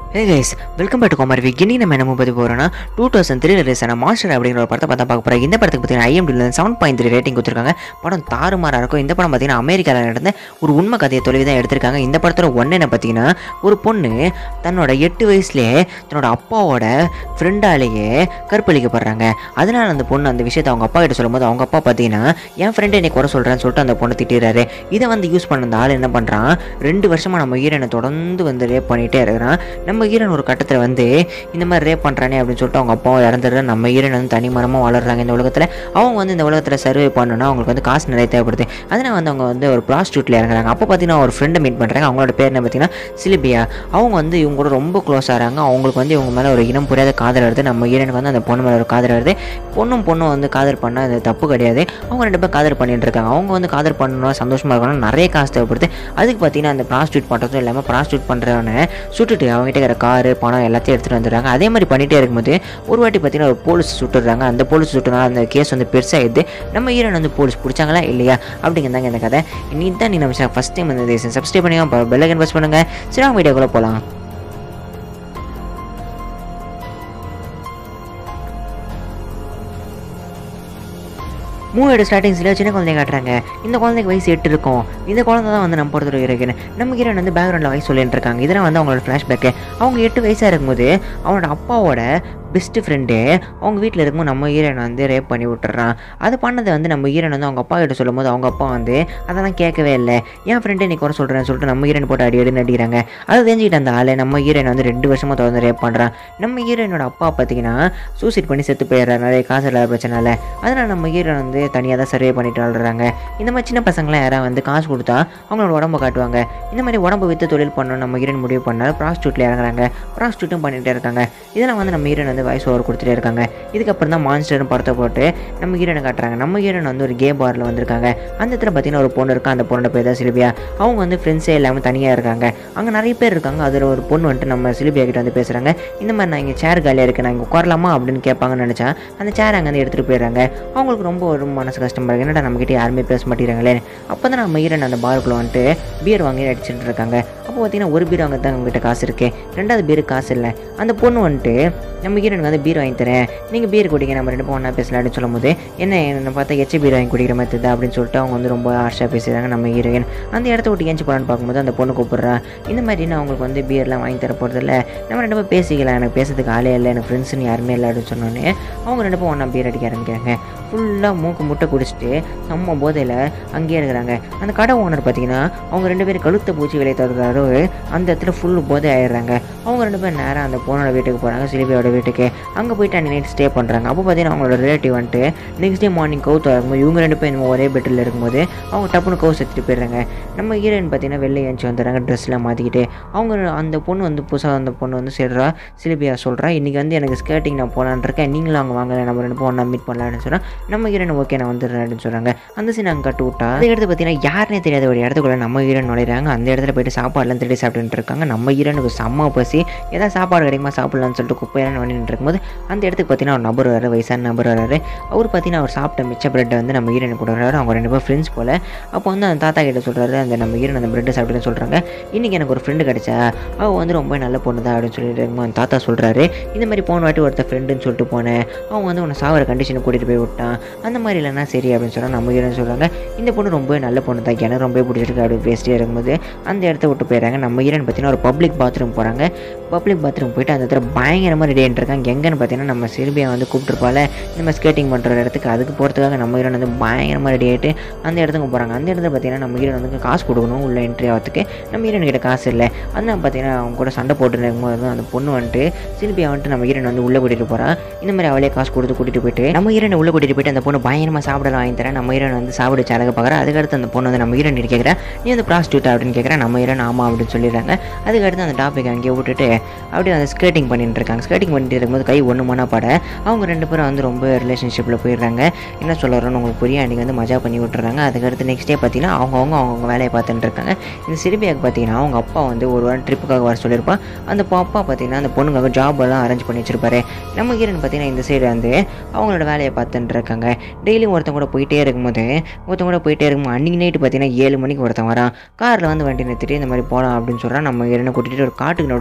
Hey guys, welcome back to Comar Week. இன்னைக்கு நம்ம என்ன மூவி போறோம்னா 2003 ரிலீஸ் ஆன மாஸ்டர் அப்படிங்கிற ஒரு படத்தை பார்க்க போறோம். இந்த படத்துக்கு பார்த்தீங்கன்னா IMDb 7.3 ரேட்டிங் கொடுத்திருக்காங்க. படம் தாறுமாறா இருக்கும். இந்த படம் பார்த்தீங்கன்னா அமெரிக்கால நடந்த ஒரு உண்மை கதையை தொலைவி தான் எடுத்திருக்காங்க. இந்த படத்தோட ஒன்னு என்ன பார்த்தீங்கன்னா ஒரு பொண்ணு தன்னோட 8 வயசுலயே தன்னோட அப்பாவோட ஃப்ரெண்டாலேயே கற்பழிக்கப்படுறாங்க. அதனால அந்த பொண்ணு அந்த விஷயத்தை அவங்க அப்பா கிட்ட சொல்லும்போது அவங்க அப்பா பார்த்தீங்கன்னா என் ஃப்ரெண்டை என்னை குறை சொல்கிறேன்னு சொல்லிட்டு அந்த பொண்ணை திட்டிடுறாரு. இதை வந்து யூஸ் பண்ண அந்த ஆள் என்ன பண்ணுறான், 2 வருஷமாக நம்ம ஹீரோனை தொடர்ந்து வந்து ரேப் பண்ணிகிட்டே இருக்கிறான். நம்ம ஹீரோன் ஒரு கட்டத்தில் வந்து இந்த மாதிரி ரேப் பண்ணுறானே அப்படின்னு சொல்லிட்டு அவங்க அப்பாவும் இறந்துடுற. நம்ம ஹீரோன் வந்து தனி மரமாக வளர்றாங்க இந்த உலகத்தில். அவங்க வந்து இந்த உலகத்தில் சர்வே பண்ணணும்னா அவங்களுக்கு வந்து காசு நிறைய தேவைப்படுது. அதனால் வந்து அவங்க வந்து ஒரு ப்ராஸ்டியூட்டில் இறங்குறாங்க. அப்போ பார்த்தீங்கன்னா ஒரு ஃப்ரெண்டை மீட் பண்ணுறாங்க. அவங்களோட பேர் என்ன பார்த்தீங்கன்னா சிலிபியா. அவங்க வந்து இவங்க கூட ரொம்ப க்ளோஸ் ஆகிறாங்க. அவங்களுக்கு வந்து இவங்க மேலே ஒரு இனம் புரியாத காதல் வருது. நம்ம ஹீரோனுக்கு வந்து அந்த பொண்ணு மேலே ஒரு காதல் வருது. பொண்ணும் வந்து காதல் பண்ணால் அது தப்பு கிடையாது. அவங்க 2 பேர் காதல் பண்ணிட்டு இருக்காங்க. அவங்க வந்து காதல் பண்ணணும், சந்தோஷமாக இருக்கணும், நிறைய காசு தேவைப்படுது. அதுக்கு பார்த்தீங்கன்னா அந்த ப்ராஸ்டியூட் பண்ணுறதும் இல்லாமல் ப்ராஸ்டியூட் பண்ணுறவனை சுட்டுட்டு அவங்ககிட்ட இருக்கிற காரு பணம் எல்லாத்தையும் எடுத்துகிட்டு வந்துடுறாங்க. அதே மாதிரி பண்ணிகிட்டே இருக்கும்போது ஒரு வாட்டி பார்த்தீங்கன்னா ஒரு போலீஸ் சுட்டுறாங்க. அந்த போலீஸ் சுட்டுனால அந்த கேஸ் வந்து பெருசாகிடுது. நம்ம ஹீரோன் வந்து போலீஸ் பிடிச்சாங்களா இல்லையா அப்படிங்கிறதாங்க இந்த கதை. இன்னைக்கு தான் நம்ம ஃபஸ்ட் டைம் வந்து சப்ஸ்கிரைப் பண்ணுங்க, பெல் ஐக்கன் ப்ரெஸ் பண்ணுங்க. சரி வீடியோக்குள்ளே போகலாம். மூவியோட ஸ்டார்டிங்ஸில் சின்ன குழந்தைய காட்டுறாங்க. இந்த குழந்தைக்கு வயசு 8 இருக்கும். இந்த குழந்தை தான் வந்து நம்ம பொறுத்த ஹீரோயின். நம்ம ஹீரோயின் வந்து பேக்ரவுண்டில் வயசு சொல்லிட்டு இருக்காங்க. இதெல்லாம் வந்து அவங்களோட ஃப்ளாஷ்பேக்கு. அவங்க 8 வயசாக இருக்கும்போது அவனோட அப்பாவோட பெஸ்ட்டு ஃப்ரெண்டு அவங்க வீட்டில் இருக்கும்போது நம்ம ஹீரோயின் வந்து ரேப் பண்ணி விட்டுறான். அது பண்ணதை வந்து நம்ம ஹீரோயின் வந்து அவங்க அப்பா கிட்ட சொல்லும் போது அவங்க அப்பா வந்து அதெல்லாம் கேட்கவே இல்லை. என் ஃப்ரெண்டை நீ குறை சொல்கிறேன்னு சொல்லிட்டு நம்ம ஹீரோயின் போட்டு அடின்னு அடிக்கிறாங்க. அதை தெரிஞ்சுக்கிட்டு அந்த ஆள் நம்ம ஹீரோயின் வந்து 2 வருஷமாக தொடர்ந்து ரேப் பண்ணுறான். நம்ம ஹீரோயினோட அப்பா பார்த்தீங்கன்னா சூசைட் பண்ணி செத்து போயிடுறாரு நிறைய காசு இல்லாத பிரச்சனை. அதனால் நம்ம ஹீரோயின் வந்து தனியாக தான் சர்வே பண்ணிட்டு வாழ்றாங்க. இந்த மாதிரி சின்ன பசங்களாம் யாராவது வந்து காசு கொடுத்தா அவங்களோட உடம்பை காட்டுவாங்க. இந்த மாதிரி உடம்பு விற்று தொழில் பண்ணணும் நம்ம ஹீரோயின் முடிவு பண்ணால் ப்ராஸ்டியூட்டில் இறங்குறாங்க. ப்ராஸ்டியூட்டும் பண்ணிகிட்டே இருக்காங்க. இதெல்லாம் வந்து நம்ம ஹீரோயின் வந்து வாய்ஸ் ஓவர் கொடுத்துட்டே இருக்காங்க. இதுக்கப்புறம் தான் மான்ஸ்டர்னு படத்தை போட்டு நம்ம ஹீரோனை காட்டுறாங்க. நம்ம ஹீரோயின் வந்து ஒரு கே பாரில் வந்திருக்காங்க. அந்த இடத்துல பார்த்தீங்கன்னா ஒரு பொண்ணு இருக்கா. அந்த பொண்ணோட பேர் தான் சிலிபியா. அவங்க வந்து ஃப்ரெண்ட்ஸே இல்லாமல் தனியாக இருக்காங்க. அங்கே நிறைய பேர் இருக்காங்க. அதில் ஒரு பொண்ணு வந்துட்டு நம்ம சிலிபியா கிட்ட வந்து பேசுகிறாங்க. இந்த மாதிரி நான் இங்கே சேர் காலியாக இருக்கேன், நான் இங்கே உட்காரலாமா அப்படின்னு கேட்பாங்கன்னு நினச்சா அந்த சேர் அங்கே வந்து எடுத்துகிட்டு போயிடுறாங்க. அவங்களுக்கு ரொம்ப ஒரு மனசு கஷ்டமாக இருக்குது. என்னடா நம்மகிட்ட யாருமே பேச மாட்டேங்கிறாங்களே. அப்போ தான் நம்ம ஹீரோயின் அந்த பாருக்குள்ளே வந்துட்டு பீர் வாங்கி அடிச்சுட்டு இருக்காங்க. அப்போ பார்த்தீங்கன்னா ஒரு பீர் வாங்க தான் அவங்ககிட்ட காசு இருக்குது, 2வது பீருக்கு காசு இல்லை. அந்த பொண்ணு வந்துட்டு நம்ம ஹீரோனுக்கு வந்து பீர் வாங்கி தரேன், நீங்கள் பீர் குடிங்க, நம்ம 2 பேரும் ஒன்றா பேசலான்னு சொல்லும் போது என்ன பார்த்தா எச்ச பீர் வாங்கி குடிக்கிற மாதிரி தான் அப்படின்னு சொல்லிட்டு அவங்க வந்து ரொம்ப ஹார்ஷாக பேசுகிறாங்க. நம்ம ஹீரோயின் அந்த இடத்த விட்டு ஏஞ்சி போகலான்னு பார்க்கும்போது அந்த பொண்ணு கூப்பிட்றா. இந்த மாதிரி நான் அவங்களுக்கு வந்து பீர்லாம் வாங்கி தர போகிறது இல்லை, நம்ம 2 பேரும் பேசிக்கலாம், எனக்கு பேசுறதுக்கு ஆளே இல்லை, எனக்கு ஃப்ரெண்ட்ஸுன்னு யாருமே இல்லை அப்படின்னு சொன்னோன்னே அவங்க 2 பேரும் ஒன்றா பீர் அடிக்க ஆரம்பிக்கிறாங்க. ஃபுல்லாக மூக்கு முட்டை குடிச்சிட்டு செம்ம போதையில் அங்கேயே இருக்கிறாங்க. அந்த கடை ஓனர் பார்த்தீங்கன்னா அவங்க 2 பேரும் கழுத்தை பூச்சி வெளியே தடுறாரோ அந்த இடத்துல ஃபுல்லு போதை ஆயிடுறாங்க. அவங்க 2 பேரும் நேராக அந்த பொண்ணோட வீட்டுக்கு போகிறாங்க, சிலிபியோட வீட்டுக்கு. அங்கே போயிட்டு அன்றைக்கி நைட் ஸ்டே பண்ணுறாங்க. அப்போ பார்த்தீங்கன்னா அவங்களோட ரிலேட்டிவ் வந்துட்டு நெக்ஸ்ட் டே மார்னிங் கவுத்து இருக்கும்போது இவங்க 2 பேரும் ஒரே பெட்டில் இருக்கும்போது அவங்க டப்புன்னு கவுஸ் எடுத்துகிட்டு போயிடுறாங்க. நம்ம ஹீரோயின் பார்த்தீங்கன்னா வெளில ஏஞ்சி வந்துடுறாங்க ட்ரெஸ்லாம் மாற்றிக்கிட்டு. அவங்க அந்த பொண்ணு வந்து புதுசாக அந்த பொண்ணு வந்து சொல்கிறா, சிலிபியா சொல்கிறா, இன்றைக்கி வந்து எனக்கு ஸ்கேட்டிங் நான் போகலான்னு இருக்கேன், நீங்களும் அங்கே வாங்க, நம்ம 2 பேரும் ஒன்றா மீட் பண்ணலான்னு சொன்னால் நம்ம ஹீரோயின் ஓகே நான் வந்துடுறேன் அப்படின்னு சொல்கிறாங்க. அந்த சீன் அங்கே கட்டு விட்டா அந்த இடத்துல பார்த்தீங்கன்னா யாருனே தெரியாத ஒரு இடத்துக்குள்ள நம்ம ஹீரோயின் நுழையிறாங்க. அந்த இடத்துல போயிட்டு சாப்பாடுலாம் திருடி சாப்பிட்டுட்டு இருக்காங்க. நம்ம ஹீரோனுக்கு செம்ம பசி, ஏதாவது சாப்பாடு கிடைக்குமா சாப்பிட்லான்னு சொல்லிட்டு குப்பையெல்லாம் பண்ணிட்டு இருக்கும்போது அந்த இடத்துக்கு பார்த்தீங்கன்னா ஒரு நபர் வராரு, வயசான நபர் வராரு. அவர் பார்த்தீங்கன்னா அவர் சாப்பிட்ட மிச்ச பிரெட்டை வந்து நம்ம ஹீரோனுக்கு கொடுக்குறாரு. அவங்க 2 பேரும் ஃப்ரெண்ட்ஸ் போல். அப்போ வந்து அந்த தாத்தா கிட்ட சொல்கிறாரு, அந்த நம்ம ஹீரோன் அந்த பிரெட்டை சாப்பிட்டுன்னு சொல்கிறாங்க. இன்றைக்கி எனக்கு ஒரு ஃப்ரெண்டு கிடச்சா, அவள் வந்து ரொம்ப நல்ல பொண்ணு தான் அப்படின்னு சொல்லிட்டு அந்த தாத்தா சொல்கிறாரு. இந்த மாதிரி போன வாட்டி ஒருத்தர் ஃப்ரெண்டுன்னு சொல்லிட்டு போனேன், அவன் வந்து உன்னை சாவர கண்டிஷனை கூட்டிகிட்டு போய் விட்டான், அந்த மாதிரி இல்லைன்னா சரி அப்படின்னு சொன்னால் நம்ம ஹீரோன்னு சொல்கிறாங்க. இந்த பொண்ணு ரொம்ப நல்ல பொண்ணு தான், எனக்கு ரொம்ப பிடிச்சிருக்கு அப்படி பேசிட்டே இருக்கும்போது அந்த இடத்த விட்டு போயிடறாங்க. நம்ம ஹீரோன் பார்த்தீங்கன்னா ஒரு பப்ளிக் பாத்ரூம் போகிறாங்க. பப்ளிக் பாத்ரூம் போயிட்டு அந்த இடத்துல பயங்கரமாக ரெடி ஆகிட்டு இருக்காங்க. எங்கன்னு பார்த்தீங்கன்னா நம்ம சிலிபியா வந்து கூப்பிட்டுருப்பால நம்ம ஸ்கேட்டிங் பண்ணுற இடத்துக்கு, அதுக்கு போகிறதுக்காக நம்ம ஹீரோன் வந்து பயங்கரமாக ரெடி ஆகிட்டு அந்த இடத்துக்கு போகிறாங்க. அந்த இடத்துல பார்த்தீங்கன்னா நம்ம ஹீரோன் வந்து காசு கொடுக்கணும் உள்ள என்ட்ரி ஆகிறதுக்கு. நம்ம ஹீரோன் கிட்ட காசு இல்லை. அதனால் பார்த்தீங்கன்னா அவங்க கூட சண்டை போட்டு இருக்கும்போது அந்த பொண்ணு வந்துட்டு சிலிபியா வந்துட்டு நம்ம ஹீரோன் வந்து உள்ளே கூட்டிகிட்டு போகிறான். இந்த மாதிரி அவளே காசு கொடுத்து கூட்டிகிட்டு போயிட்டு நம்ம ஹீரோனை உள்ளே கூட்டிகிட்டு போயிட்டு அந்த பொண்ணு பயங்கரமாக சாப்பிடலாம் வாங்கி தரேன். நம்ம ஹீரோன் வந்து சாப்பிட்டு அழகாக பார்க்குறா. அதுக்கடுத்து அந்த பொண்ணு வந்து நம்ம ஹீரோன் கேட்குறா, நீ வந்து ப்ராஸ்டியூட் அப்படின்னு கேட்குறேன். நம்ம ஹீரோன் ஆமாம் அப்படின்னு சொல்லிடுறாங்க. அதுக்கடுத்து அந்த டாபிக் அங்கேயே விட்டுட்டு அப்படியே அந்த ஸ்கேட்டிங் பண்ணிட்டு இருக்காங்க. ஸ்கேட்டிங் பண்ணிட்டு இருக்கும்போது கை ஒன்று மணா பட அவங்க 2 பேரும் வந்து ரொம்ப ரிலேஷன்ஷிப்பில் போயிடுறாங்க. என்ன சொல்கிறோன்னு உங்களுக்கு புரிய அன்றைக்கி வந்து மஜா பண்ணி விட்டுறாங்க. அதுக்கடுத்து நெக்ஸ்ட் டே பார்த்தீங்கன்னா அவங்க வேலையை பார்த்துட்டு இருக்காங்க. இந்த சிலிபியாவுக்கு பார்த்தீங்கன்னா அவங்க அப்பா வந்து ஒரு வாரம் ட்ரிப்புக்காக வர சொல்லியிருப்பான். அந்த அப்பா பார்த்தீங்கன்னா அந்த பொண்ணுக்காக ஜாப் எல்லாம் அரேஞ்ச் பண்ணி வச்சிருப்பாரு. நம்ம ஹீரோன் பார்த்தீங்கன்னா இந்த சைடு வந்து அவங்களோட வேலையை பார்த்துட்டு இருக்காங்க. டெய்லியும் ஒருத்தங்க கூட போயிட்டே இருக்கும்போது அன்றைக்கி நைட்டு பார்த்தீங்கன்னா 7 மணிக்கு ஒருத்தன் வரான். காரில் வந்து வண்டி நிறுத்திட்டு இந்த மாதிரி போகலாம் அப்படின்னு சொல்கிறான். நம்ம ஹீரோனை கூட்டிகிட்டு ஒரு காட்டுக்கு நடுவில் போய் வண்டி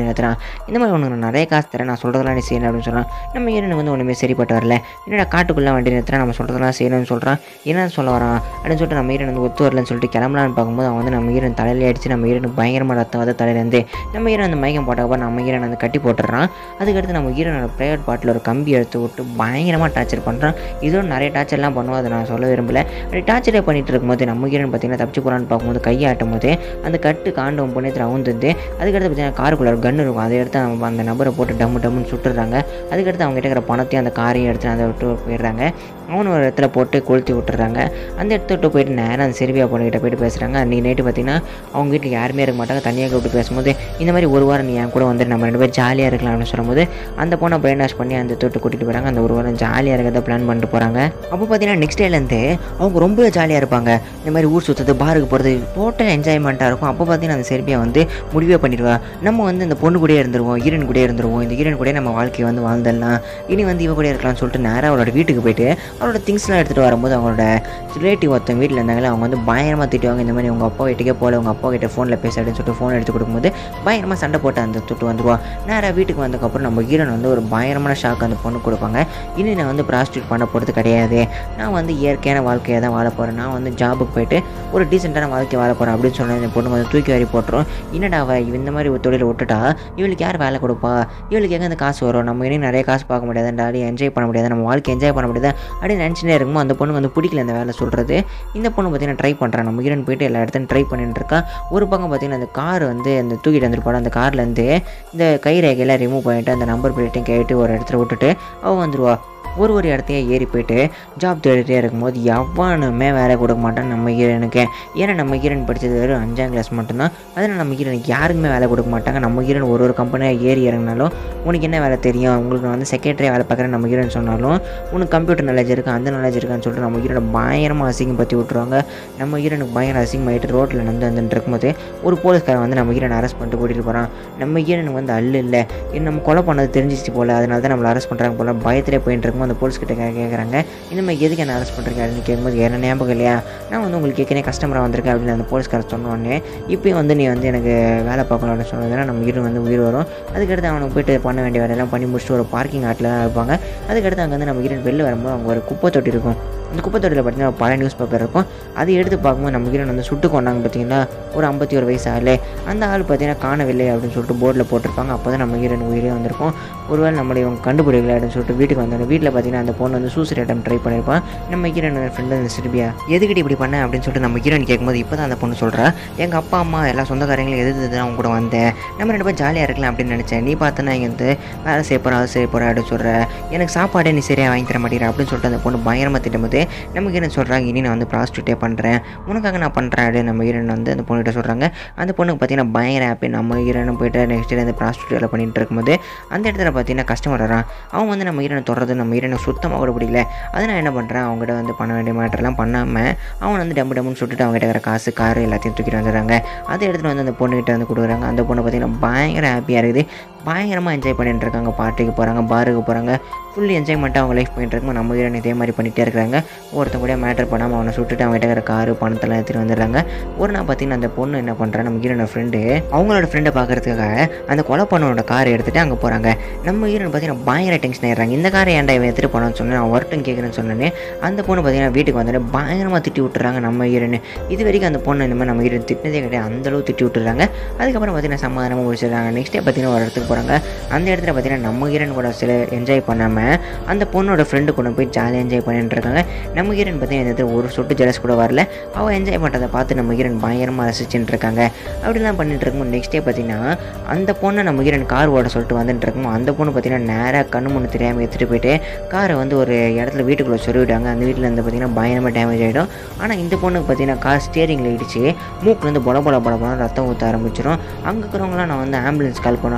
சொல்லி நிறுத்துறான். இந்த மாதிரி உனக்கு நான் நிறைய காசு தரேன், நான் சொல்கிறதெல்லாம் நீ செய்யணும் அப்படின்னு சொல்கிறான். நம்ம ஹீரோனுக்கு வந்து ஒன்றுமே சரிப்பட்டு வரல. என்னடா காட்டுக்குள்ளே வண்டி நிறுத்துறான், நம்ம சொல்கிறதெல்லாம் செய்யணும்னு சொல்கிறான், என்ன சொல்ல வரான் அப்படின்னு சொல்லிட்டு நம்ம ஹீரோன் வந்து ஒத்து வரலன்னு சொல்லிட்டு கிளம்பலான்னு பார்க்கும்போது அவன் வந்து நம்ம ஹீரோன் தலையில அடிச்சு நம்ம ஹீரோனுக்கு பயங்கரமாக ரத்தம் வந்து தலையிலேருந்து நம்ம ஹீரோன் அந்த மயக்கம் போட்டப்போ நம்ம ஹீரோன் வந்து கட்டி போட்டுறான். அதுக்கடுத்து நம்ம ஹீரோனோட ப்ரைவேட் பார்ட்டில் ஒரு கம்பி எடுத்து விட்டு பயங்கரமாக டார்ச்சர் பண்ணுறான். இதோட நிறைய டார்ச்சர்லாம் பண்ணுவோம், அதை நான் சொல்ல விரும்பல. அப்படி டார்ச்சரே பண்ணிட்டு இருக்கும்போது நம்ம ஹீரோன் பார்த்தீங்கன்னா தப்பிச்சு போகிறான்னு பார்க்கும்போது கையை ஆட்டும் போது அந்த கட்டு காண்டவன் புண்ணியத்தில் அவுந்துருந்து அதுக்கடுத்து பார்த்தீங்கன்னா காருக்குள்ள ஒரு கன்று இருக்கும், அதை எடுத்து அவங்க அந்த நபரை போட்டு டம்முன்னு சுட்டுறாங்க. அதுக்கடுத்து அவங்க கிட்ட இருக்கிற பணத்தையும் அந்த காரையும் எடுத்து அதை விட்டு போயிடுறாங்க. அவனு ஒரு இடத்துல போட்டு கொளுத்தி விட்டுறாங்க. அந்த இடத்த விட்டு போயிட்டு நேரம் அந்த செர்பியா பொண்ணுகிட்ட போயிட்டு பேசுகிறாங்க. அன்றைக்கி நைட்டு பார்த்தீங்கன்னா அவங்க வீட்டில் யாருமே இருக்க மாட்டாங்க. தனியாக கூப்பிட்டு பேசும்போது இந்த மாதிரி ஒரு வாரம் நீ என் கூட வந்து நம்ம 2 பேர் ஜாலியாக இருக்கலாம் அப்படின்னு சொல்லும்போது அந்த பொண்ணை பிரெயின் வாஷ் பண்ணி அந்த தொட்டு கூட்டிகிட்டு போகிறாங்க. அந்த ஒரு வாரம் ஜாலியாக இருக்கிறத பிளான் பண்ணிட்டு போகிறாங்க. அப்போ பார்த்தீங்கன்னா நெக்ஸ்ட் டேலேருந்து அவங்க ரொம்ப ஜாலியாக இருப்பாங்க. இந்த மாதிரி ஊர் சுற்றுறது, பாருக்கு போகிறது, டோட்டல் என்ஜாய்மெண்ட்டாக இருக்கும். அப்போ பார்த்தீங்கன்னா அந்த செர்பியா வந்து முடிவே பண்ணிடுவா, நம்ம வந்து இந்த பொண்ணு கூட இருந்துருவோம், ஹீரோன் கூட இருந்துருவோம், இந்த ஹீரோன் கூட நம்ம வாழ்க்கையை வந்து வாழ்ந்துடலாம், இனி வந்து இவ கூட இருக்கலாம்னு சொல்லிட்டு நேராக அவரோட வீட்டுக்கு போயிட்டு அவரோட திங்ஸ்லாம் எடுத்துகிட்டு வரும்போது அவங்களோட ரிலேட்டிவ் ஒருத்தன் வீட்டில் இருந்தாங்களே அவங்க வந்து பயங்கரமாக திட்டுவாங்க. இந்த மாதிரி உங்கள் அப்பா வீட்டுக்கே போல, உங்கள் அப்பா கிட்ட ஃபோனில் பேச அப்படின்னு சொல்லிட்டு ஃபோன் எடுத்து கொடுக்கும்போது பயங்கரமாக சண்டை போட்டு அந்த தொட்டு வந்துடுவா. நேராக வீட்டுக்கு வந்ததுக்கப்புறம் நம்ம ஹீரோன் வந்து ஒரு பயங்கரமான ஷாக் அந்த பொண்ணு கொடுப்பாங்க. இனி நான் வந்து ப்ராஸ்டியூட் பண்ண போகிறது கிடையாது, நான் வந்து இயற்கையான வாழ்க்கையை தான் வாழ போகிறேன், நான் வந்து ஜாபுக்கு போயிட்டு ஒரு டீசெண்டான வாழ்க்கை வாழ போகிறேன் அப்படின்னு சொன்ன இந்த பொண்ணு வந்து தூக்கி வாரி போட்டுரும். என்னடா இந்த மாதிரி ஒரு தொழிலை விட்டுட்டா இவளுக்கு யார் வேலை கொடுப்பா, இவளுக்கு எங்கே அந்த காசு வரும், நம்ம இனி நிறைய காசு பார்க்க முடியாது, டாடி என்ஜாய் பண்ண முடியாது, நம்ம வாழ்க்கை என்ஜாய் பண்ண முடியாது அப்படின்னு நினச்சினே இருக்கும்போது அந்த பொண்ணு வந்து பிடிக்கல அந்த வேலை சொல்கிறது. இந்த பொண்ணு பார்த்தீங்கன்னா ட்ரை பண்ணுறான். நம்ம ஹீரோன் போயிட்டு எல்லா இடத்துலையும் ட்ரை பண்ணிட்டு இருக்கா. ஒரு பக்கம் பார்த்தீங்கன்னா அந்த கார் வந்து அந்த தூக்கிட்டு வந்துருப்பாடு, அந்த கார்லேருந்து இந்த கை ரேகையெல்லாம் ரிமூவ் பண்ணிவிட்டு அந்த நம்பர் பிளேட்டையும் கேட்டு ஒரு இடத்துல விட்டுட்டு அவள் வந்துடுவா. ஒரு இடத்தையே ஏறி போயிட்டு ஜாப் தேடிட்டே இருக்கும்போது எவனுமே வேலை கொடுக்க மாட்டான் நம்ம ஹீரோனுக்கு. ஏன்னா நம்ம ஹீரோன் படித்தது வெறும் 5ஆம் கிளாஸ் மட்டும்தான். அதனால் நம்ம ஹீரோனுக்கு யாருக்குமே வேலை கொடுக்க மாட்டாங்க. நம்ம ஹீரோன் ஒரு கம்பெனியாக ஏறி இறங்கினாலும் உனக்கு என்ன வேலை தெரியும், உங்களுக்கு வந்து செக்ரட்டரியாக வேலை பார்க்குறேன் நம்ம ஹீரோன் சொன்னாலும் உனக்கு கம்ப்யூட்டர் நாலேஜ் இருக்குது, அந்த நாலேஜ் இருக்கான்னு சொல்லிட்டு நம்ம ஹீரோனை பயங்கரமாக அசிங்கம் பற்றி விட்டுருவாங்க. நம்ம ஹீரோனுக்கு பயங்கர அசிங்கமாகிட்டு ரோட்டில் வந்துட்டு இருக்கும்போது ஒரு போலீஸ்காரன் வந்து நம்ம ஹீரோனை அரெஸ்ட் பண்ணிட்டு கூட்டிகிட்டு போகிறான். நம்ம ஹீரோனுக்கு வந்து இல்லை நம்ம கொலை பண்ணது தெரிஞ்சிச்சு போல், அதனால தான் நம்மளை அரெஸ்ட் பண்ணுறாங்க போல் பயத்திலே போயிட்டு இருக்கும். அந்த போலீஸ் கிட்ட கேட்குறாங்க, இந்த மாதிரி எதுக்கு என்ன அரெஸ்ட் பண்ணுறீங்க அப்படின்னு கேட்கும்போது என்ன ஞாபகம் இல்லையா, நான் வந்து உங்களுக்கு ஏற்கனவே கஸ்டமராக வந்திருக்கேன் அப்படின்னு அந்த போலீஸ்காரர் சொன்னோடனே இப்போயும் வந்து நீ வந்து எனக்கு வேலை பார்க்கணும் அப்படின்னு சொன்னதுன்னா நம்ம ஹீரோ வந்து உயிர் வரும். அதுக்கடுத்து அவனுக்கு போய்ட்டு பண்ண வேண்டிய வேலையெல்லாம் பண்ணி முடிச்சுட்டு ஒரு பார்க்கிங் ஆட்டில் தான் இருப்பாங்க. அதுக்கடுத்து அங்கே வந்து நம்ம ஹீரோன் வெளில வரும்போது அவங்க ஒரு குப்பை தொட்டி இருக்கும். அந்த குப்பை தொட்டியில் பார்த்தீங்கன்னா பல நியூஸ் பேப்பர் இருக்கும். அதை எடுத்து பார்க்கும்போது நம்ம ஹீரோன் வந்து சுட்டு கொண்டாங்க. பார்த்தீங்கன்னா ஒரு 51 வயசு ஆள், அந்த ஆள் பார்த்தீங்கன்னா காணவில்லை அப்படின்னு சொல்லிட்டு போர்டில் போட்டிருப்பாங்க. அப்போ தான் நம்ம ஹீரோன் உயிரே வந்திருக்கும். ஒருவேளை நம்மளை இவங்க கண்டுபிடிக்கல அப்படின்னு சொல்லிட்டு வீட்டுக்கு வந்தோம். வீட்டில் பார்த்தீங்கன்னா அந்த பொண்ணு வந்து சூசைட் அட்டம் ட்ரை பண்ணியிருப்பான். நம்ம ஹீரோன் ஃப்ரெண்டு அந்த செர்பியா எதுக்கிட்ட இப்படி பண்ண அப்படின்னு சொல்லிட்டு நம்ம ஹீரோன் கேட்கும்போது இப்போ தான் அந்த பொண்ணு சொல்கிறா, எங்கள் அப்பா அம்மா எல்லா சொந்தக்காரங்களும் எதிர்த்து அவங்க கூட வந்தேன், நம்ம 2 பேரும் ஜாலியாக இருக்கலாம் அப்படின்னு நினச்சேன், நீ பார்த்தனா இங்கே வந்து வேலை செய்ய போகிறேன் அது செய்ய போகிறேன் அப்படின்னு சொல்கிற, எனக்கு சாப்பாடே நீ சரியாக வாங்கி தர மாட்டேங்கிற அப்படின்னு சொல்லிட்டு அந்த பொண்ணு பயங்கரமாக திட்டும்போது நம்ம ஹீரோன் சொல்கிறாங்க, இனி நான் வந்து ப்ராஸ்டியூட்டே பண்ணுறேன், உனக்காக நான் பண்ணுறேன் அப்படின்னு நம்ம ஹீரோன் வந்து அந்த பொண்ணுகிட்ட சொல்கிறாங்க. அந்த பொண்ணுக்கு பார்த்தீங்கன்னா பயங்கர ஹாப்பி. நம்ம ஹீரோனும் போய்ட்டு நெக்ஸ்ட் டே அந்த ப்ராஸ்டியூட் வேலை பண்ணிட்டு இருக்கும்போது அந்த இடத்துல பார்த்தீங்கன்னா கஸ்டமர் வரான். அவன் வந்து நம்ம ஹீரோனை தொடர்றது நம்ம ஹீரோனை சுத்தமாக கூட பிடிக்கல. அதை நான் என்ன பண்ணுறேன், அவங்ககிட்ட வந்து பண்ண வேண்டிய மேட்டர்லாம் பண்ணாமல் அவன் வந்து டம்முன்னு சுட்டுட்டு அவங்ககிட்ட இருக்கிற காசு காரு எல்லாத்தையும் தூக்கிட்டு வந்துடுறாங்க. அதை எடுத்துகிட்டு வந்து அந்த பொண்ணுகிட்ட வந்து கொடுக்குறாங்க. அந்த பொண்ணு பார்த்தீங்கன்னா பயங்கர ஹாப்பியாக இருக்குது, பயங்கரமாக என்ஜாய் பண்ணிட்டு இருக்காங்க. பார்ட்டிக்கு போகிறாங்க, பாருக்கு போகிறாங்க, ஃபுல்லி என்ஜாய்மெண்ட்டாக அவங்க லைஃப் பண்ணிட்டு இருக்கும்போது நம்ம ஹீரோன் இதே மாதிரி பண்ணிகிட்டே இருக்கிறாங்க. ஒருத்தன் கூட மேட்டர் பண்ணாமல் அவனை சுட்டுட்டு அவங்ககிட்ட இருக்கிற காரு பணத்தெல்லாம் எடுத்துகிட்டு வந்துடுறாங்க. ஒரு நாள் பார்த்தீங்கன்னா அந்த பொண்ணு என்ன பண்ணுறா, நம்ம ஹீரோனோட ஃப்ரெண்டு அவங்களோட ஃப்ரெண்டை பார்க்கறதுக்காக அந்த கொலை பண்ணோட காரை எடுத்துகிட்டு அங்கே போகிறாங்க. நம்ம ஹீரோன் பார்த்தீங்கன்னா பயங்கர டென்ஷன் ஆயிடுறாங்க. இந்த காரை ஏன்டா இவன் எடுத்துகிட்டு போனான்னு சொன்னேன், அவன் வரட்டும் கேட்குறேன்னு சொன்னேன்னே அந்த பொண்ணு பார்த்தீங்கன்னா வீட்டுக்கு வந்துட்டு பயங்கரமாக திட்டி விட்டுறாங்க நம்ம ஹீரோனு. இது வரைக்கும் அந்த பொண்ணு இந்த மாதிரி நம்ம ஹீரோன் திட்டினதே கிடையாது, அந்தளவு திட்டி விட்டுறாங்க. அதுக்கப்புறம் பார்த்தீங்கன்னா சமாதானமாக முடிச்சிடுறாங்க. நெக்ஸ்ட் டே பார்த்தீங்கன்னா ஒரு இடத்துக்கு போகிறாங்க. அந்த இடத்துல பார்த்தீங்கன்னா நம்ம ஹீரோன் கூட சில என்ஜாய் பண்ணாமல் அந்த பொண்ணோட ஃப்ரெண்டு கூட போய் ஜாலியாக என்ஜாய் பண்ணிட்டு இருக்காங்க. நம்ம ஹீரோன் பார்த்தீங்கன்னா இந்த இடத்துல ஒரு சொட்டு ஜெலஸ் கூட வரல. அவள் என்ஜாய் பண்ணுறதை பார்த்து நம்ம ஹீரோன் பயங்கரமாக ரசிச்சுட்டு இருக்காங்க. அப்படிலாம் பண்ணிட்டு இருக்கும்போது நெக்ஸ்ட் டே பார்த்தீங்கன்னா அந்த பொண்ணை நம்ம ஹீரோன் கார் ஓட சொல்லிட்டு வந்துட்டு இருக்கும்போது அந்த பொண்ணு பார்த்தீங்கன்னா நேராக கண்ணு முன்னு தெரியாமல் எடுத்துகிட்டு போயிட்டு காரை வந்து ஒரு இடத்துல வீட்டுக்குள்ளே சொருவிட்டாங்க. அந்த வீட்டில் வந்து பார்த்தீங்கன்னா பயங்கரமாக டேமேஜ் ஆகிடும். ஆனால் இந்த பொண்ணுக்கு பார்த்தீங்கன்னா கார் ஸ்டியரிங்கில் இடிச்சு மூக்கில் வந்து பொல ரத்தம் ஊற்ற ஆரம்பிச்சிடும். அங்கே இருக்கிறவங்களாம் நான் வந்து ஆம்புலன்ஸ் கால் பண்ணுவோம். அவங்க வந்து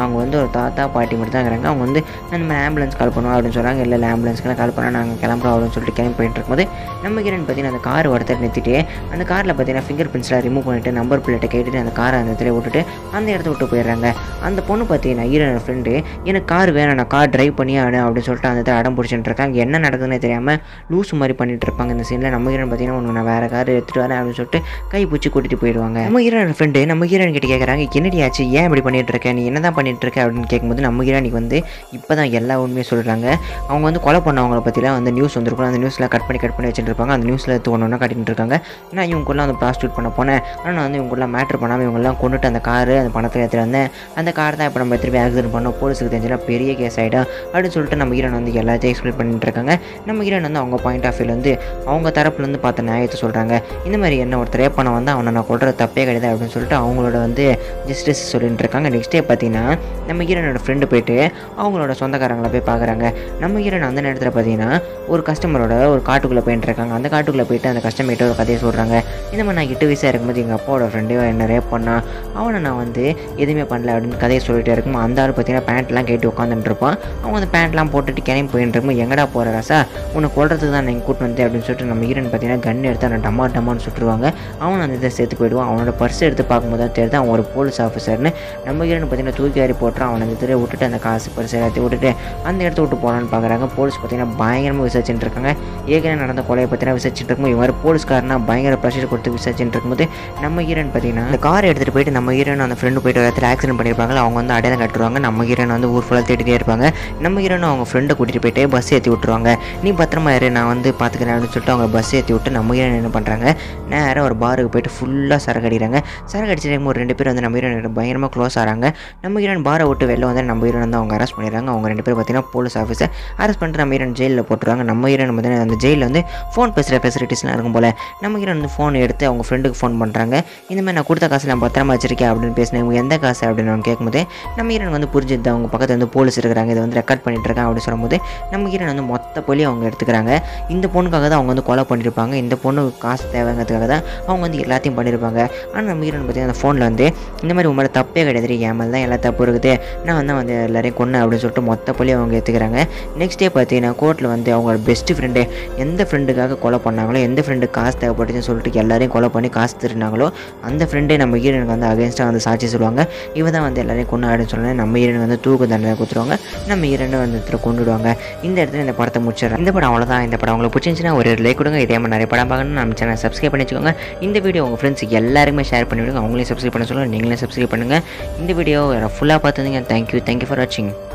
ஒரு தாத்தா பாட்டி மட்டும் தான் இருக்கிறாங்க. அவங்க வந்து நம்ம ஆம்புலன்ஸ் கால் பண்ணுவோம் அப்படின்னு சொல்கிறாங்க. இல்லை ஆம்புலன்ஸ்க்கெல்லாம் கால் பண்ணால் நாங்கள் கிளம்புறோம் அப்படின்னு சொல்லிட்டு கிளம்பி போயிட்டு இருக்கும்போது நம்ம ஹீரோயின் பார்த்தீங்கன்னா அந்த கார் ஒருத்தர் நிறுத்திட்டு அந்த காரில் பார்த்தீங்கன்னா ஃபிங்கர் பிரிண்ட்ஸ்லாம் ரிமூவ் பண்ணிவிட்டு நம்பர் பிளேட்டை கேட்டுட்டு அந்த காரை அந்த இடத்துல விட்டுட்டு அந்த இடத்த விட்டு போயிடுறாங்க. அந்த பொண்ணு பார்த்தீங்கன்னா ஹீரோயின் ஃப்ரெண்டு எனக்கு கார் வேணும், நான் கார் டிரைவ் பண்ணி ஆடு அப்படின்னு சொல்லிட்டு அந்த இடத்துல அடம் பிடிச்சிட்டு இருக்காங்க. என்ன நடக்குதுன்னு தெரியாமல் லூஸ் மாதிரி பண்ணிட்டு இருப்பாங்க. இந்த சீனில் நம்ம ஹீரோயின் பார்த்தீங்கன்னா ஒன்று நான் வேறு கார் எடுத்துகிட்டு வரேன் அப்படின்னு சொல்லிட்டு கை பிடிச்சி கூட்டிகிட்டு போயிடுவாங்க. நம்ம ஹீரோயின் ஃப்ரெண்டு நம்ம ஹீரோயின் கிட்ட கேட்குறாங்க, என்னடி ஆச்சு, ஏன் இப்படி பண்ணிட்டு இருக்க, நீ என்ன தான் பண்ணிட்டு இருக்க அப்படின்னு கேட்கும்போது நம்ம ஹீரோயினுக்கு வந்து இப்போ தான் எல்லா உண்மையும் சொல்கிறாங்க. அவங்க வந்து கொலை பண்ணவங்களை பற்றிலாம் வந்து நியூஸ் வந்திருக்கும். அந்த நியூஸில் கட் பண்ணி வச்சுட்டு இருப்பாங்க. அந்த நியூஸில் எடுத்து ஒன்று காட்டிட்டு இருக்காங்க. நான் இவங்கெல்லாம் வந்து ப்ராஸ்டியூட் பண்ண போனேன், ஆனால் நான் வந்து இவங்கெல்லாம் மேட்ரு பண்ணாமல் இவங்கெல்லாம் கொண்டுட்டு அந்த காரு அந்த பணத்தை எடுத்துகிட்டு வந்தேன். அந்த கார் தான் இப்போ நம்ம திருப்பி ஆக்சிடென்ட் பண்ணோம், போலீஸுக்கு தெரிஞ்சுன்னா பெரிய கேஸ் ஆகிடும் அப்படின்னு சொல்லிட்டு நம்ம ஹீரோயின் வந்து எல்லாத்தையும் எக்ஸ்பிளைன் பண்ணிட்டு இருக்காங்க. நம்ம ஹீரோயின் வந்து அவங்க பாயிண்ட் ஆஃப் வியூவில் வந்து அவங்க தரப்புலேருந்து பார்த்த நியாயத்தை சொல்கிறாங்க. இந்த மாதிரி என்ன ஒருத்தர் ரேப் பண்ண வந்து அவனை நான் கொள்கிற தப்பே கிடையாது அப்படின்னு சொல்லிட்டு அவங்களோட வந்து ஜஸ்டிஸ் சொல்லிட்டு இருக்காங்க. நெக்ஸ்ட் டே பார்த்தீங்கன்னா நம்ம ஹீரோனோட ஃப்ரெண்டு போயிட்டு அவங்களோட சொந்தக்காரங்களை போய் பார்க்குறாங்க. நம்ம ஹீரோயின் அந்த நேரத்தில் பார்த்தீங்கன்னா ஒரு கஸ்டமரோட ஒரு காட்டுக்குள்ளே போயிட்டு இருக்காங்க. அந்த காட்டுக்குள்ளே போயிட்டு அந்த கஸ்டமர்கிட்ட ஒரு கதையை சொல்கிறாங்க. இந்த மாதிரி நான் 8 வயசாக இருக்கும்போது எங்கள் அப்பாவோட ஃப்ரெண்டு என்ன ரேப் பண்ணான், அவனை நான் வந்து எதுவுமே பண்ணல அப்படின்னு கதையை சொல்லிகிட்டே இருக்கும். அந்த ஆள் பார்த்தீங்கன்னா பேண்ட்லாம் கேட்டு உட்காந்துட்டு இருப்பான். அவன் அந்த பேண்ட்லாம் போட்டுட்டு கிளம்பி போயிட்டு இருக்கும்போது எங்கடா போகிற ராசா, உன்னை கொள்றதுக்கு தான் நீங்கள் கூட்டு வந்தேன் அப்படின்னு சொல்லிட்டு நம்ம ஹீரோயின் பார்த்தீங்கன்னா கன் எடுத்து அவனை டம்மான்னு சுட்டுருவாங்க. அவன் அந்த இதை சேர்த்து போயிடுவான். அவனோட பர்ஸ் எடுத்து பார்க்கும்போது தான் தெரியுது அவன் ஒரு போலீஸ் ஆஃபீஸர்னு. நம்ம ஹீரோயின் பார்த்தீங்கன்னா தூக்கி வாரி போட்டுறான். அவனை அந்த இதில் விட்டுட்டு அந்த காசு பர்ஸ் எல்லாத்தையும் விட்டுட்டு அந்த இடத்த விட்டு போகலான்னு பார்க்குறாங்க. போலீஸ் பார்த்தீங்கன்னா பயங்கரமாக விசாரிச்சுட்டு இருக்காங்க. ஏற்கனவே நடந்த கொலையை பார்த்தீங்கன்னா விசாரிச்சுட்டு இருக்கும்போது இவங்க போலீஸ்காரனா பயங்கர ப்ரெஷர் கொடுத்து விசாரிச்சுட்டு இருக்கும்போது நம்ம ஹீரோயின் பார்த்தீங்கன்னா அந்த காரை எடுத்துகிட்டு போயிட்டு நம்ம ஹீரோயின் அந்த ஃப்ரெண்டு போயிட்டு ஒரு இடத்துல ஆக்சிடென்ட் பண்ணியிருப்பாங்க. அவங்க வந்து அடையாளம் கட்டுருவாங்க. நம்ம ஹீரோயின் வந்து ஊர் ஃபுல்லாக தேடிட்டே இருப்பாங்க. நம்ம ஹீரோயின் அவங்க ஃப்ரெண்டை கூட்டிகிட்டு போயிட்டு பஸ் ஏற்றி விட்டுருவாங்க. நீ பத்திரமா இரு, நான் வந்து பார்த்துக்கிறேன் அப்படின்னு சொல்லிட்டு அவங்க பஸ் ஏற்றி விட்டு நம்ம ஹீரோயின் என்ன பண்ணுறாங்க, நேராக ஒரு பாருக்கு போயிட்டு ஃபுல்லாக சரக்கு அடிக்கிறாங்க. சரக்கு அடிச்சிட்டு ஒரு 2 பேர் வந்து நம்ம ஹீரோயின் பயங்கரமாக க்ளோஸ் ஆகிறாங்க. நம்ம ஹீரோயின் பாரை விட்டு வெளில வந்து நம்ம ஹீரோயின் வந்து அவங்க அரெஸ்ட் பண்ணிடுறாங்க. அவங்க 2 பேர் பார்த்தீங்கன்னா போலீஸ் ஆஃபீஸர் அரெஸ்ட் பண்ணிட்டு நம்ம ஹீரோயின் ஜெயிலில் போட்டுருவாங்க. நம்ம ஹீரோயின் பார்த்தீங்கன்னா அந்த ஜெயிலில் வந்து ஃபோன் பேசுகிற ஃபெசிலிட்டிஸ்லாம் இருக்கும் போல். நம்ம ஹீரோயின் வந்து ஃபோன் எடுத்து அவங்க ஃப்ரெண்டுக்கு ஃபோன் பண்ணுறாங்க. இந்த மாதிரி நான் கொடுத்த காசு நான் பத்திரமா வச்சிருக்கேன் அப்படின்னு பேசினேன். எந்த காசு அப்படின்னு அவங்க கேட்கும்போது நம்ம ஹீரோயின் வந்து புரிஞ்சுது அவங்க பக்கத்தில் வந்து போலீஸ் இருக்கிறாங்க, இதை வந்து ரெக்கார்ட் பண்ணிட்டு இருக்காங்க அப்படின்னு சொல்லும்போது நம்ம ஹீரோயின் வந்து மொத்த போலி அவங்க எடுத்துக்கிறாங்க. இந்த பொண்ணுக்காக தான் அவங்க வந்து கொலை பண்ணியிருப்பாங்க. இந்த பொண்ணு காசு தேவைங்கிறதுக்காக தான் அவங்க வந்து எல்லாத்தையும் பண்ணியிருப்பாங்க. ஆனால் நம்ம ஹீரோயின் பார்த்தீங்கன்னா அந்த ஃபோனில் வந்து இந்த மாதிரி உங்களோட தப்பே கிடையாது, என் மேலே தான் எல்லா தப்பு இருக்குது, நான் வந்து வந்து எல்லாரையும் கொன்னேன் அப்படின்னு சொல்லிட்டு மொத்த போலி அவங்க எடுத்துக்கிறாங்க. நெக்ஸ்ட் டே பார்த்தீங்கன்னா கோர்ட்டில் வந்து அவங்களோட பெஸ்ட் ஃப்ரெண்டு எந்த ஃப்ரெண்டுக்காக கொலை பண்ணாங்களோ, எந்த ஃப்ரெண்டு காசு தேவைப்பட்டுச்சுன்னு சொல்லிட்டு எல்லாரையும் கொலை பண்ணி காசு திருநாங்களோ அந்த ஃப்ரெண்டே நம்ம ஹீரோனுக்கு வந்து அகேன்ஸ்டாக வந்து சாட்சி சொல்லுவாங்க. இவன் தான் வந்து எல்லாரையும் கொண்டு ஆடுன்னு சொன்னால் நம்ம ஹீரோன் வந்து தூக்கு தண்டனை கொடுத்துருவாங்க. நம்ம ஹீரோனை வந்து இடத்துல கொண்டுடுவாங்க. இந்த இடத்துல இந்த படத்தை முடிச்சிடறேன். இந்த படம் அவ்வளோதான். இந்த படம் உங்களுக்கு பிடிச்சிருந்துச்சுன்னா ஒரு லைக் கொடுங்க. இதே மாதிரி நிறைய படம் பார்க்கணும் நம்ம சேனல் சப்ஸ்கிரைப் பண்ணி வச்சுக்கோங்க. இந்த வீடியோ உங்கள் ஃப்ரெண்ட்ஸுக்கு எல்லாருமே ஷேர் பண்ணி விடுங்க. அவங்களையும் சப்ஸ்கிரைப் பண்ண சொல்லுங்கள், நீங்களே சப்ஸ்கிரைப் பண்ணுங்கள். இந்த வீடியோ ஃபுல்லாக பார்த்துருந்தீங்க. தேங்க்யூ ஃபார் வாட்சிங்.